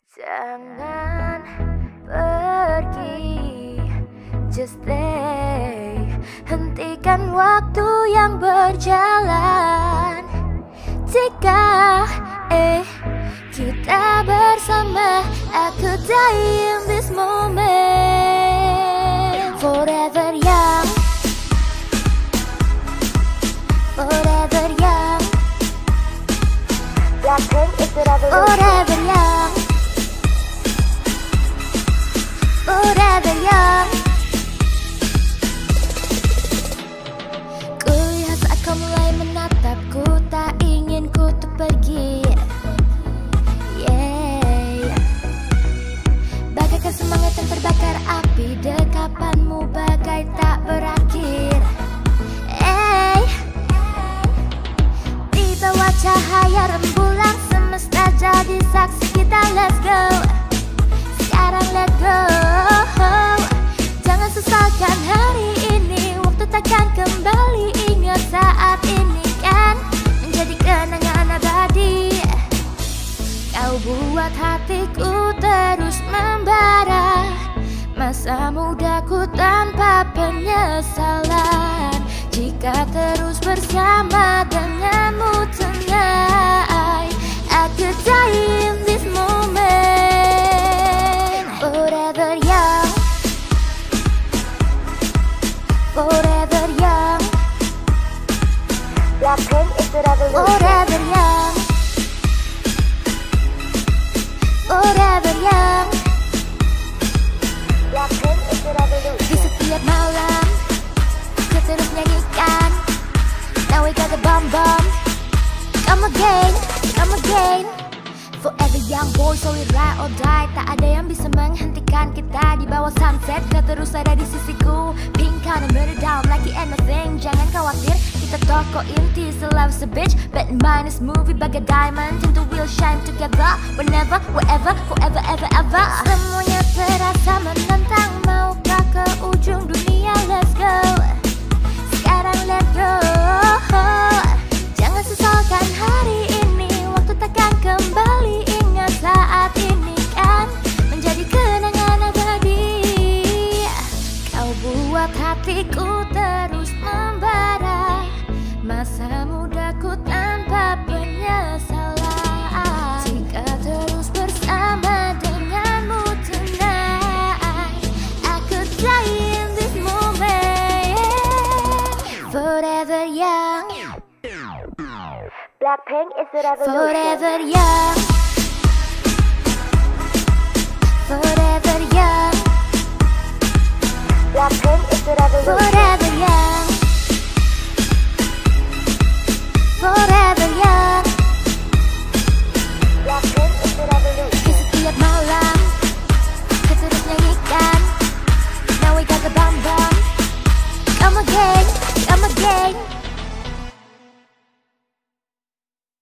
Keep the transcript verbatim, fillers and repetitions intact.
Jangan pergi, just stay. Hentikan waktu yang berjalan. Jika eh kita bersama, I could die in this moment. Forever young, forever young. Blackpink is the revolution. Forever young, forever young. Kulihat saat kau mulai menatapku, tak ingin ku tuh pergi. Yeah. Bagaikan semangat yang terbakar api, dekapanmu bagai tak berakhir. Hey. Di bawah cahaya rembulan semesta jadi saksi kita, let's go. Sekarang let go. Jangan sesalkan hari ini, waktu takkan kembali. Ingat saat ini kan menjadi kenangan abadi. Kau buat hatiku terus membara, masa mudaku tanpa penyesalan. Jika terus bersama denganmu tonight, I could die in this moment. Forever young, forever young. Blackpink is the revolution. Forever young, forever young. Blackpink is the revolution. Di setiap malam kita terus nyanyikan, now we got the bomb bomb. Come again, come again. Forever young boy, so we ride or die. Tak ada yang bisa menghentikan kita di bawah sunset. Kau terus ada di sisiku, pink kind of murder down like anything. Jangan khawatir, kita toko inti selalu se-bitch. Bad mind is movie bagai diamond, tentu we'll shine together. Whenever, wherever, forever, ever, ever. Semuanya terasa menantang, maukah ke ujung dunia, let's go. Sekarang let go. Jangan sesalkan hari ini, waktu takkan kembali. Ingat saat ini kan menjadi kenangan abadi. Kau buat hatiku terus membara, masa mudaku tanpa penyesalan. Jika terus bersama denganmu tonight, I could die in this moment. Forever young, Blackpink is the revolution. Forever young, forever young. Blackpink is the revolution. Forever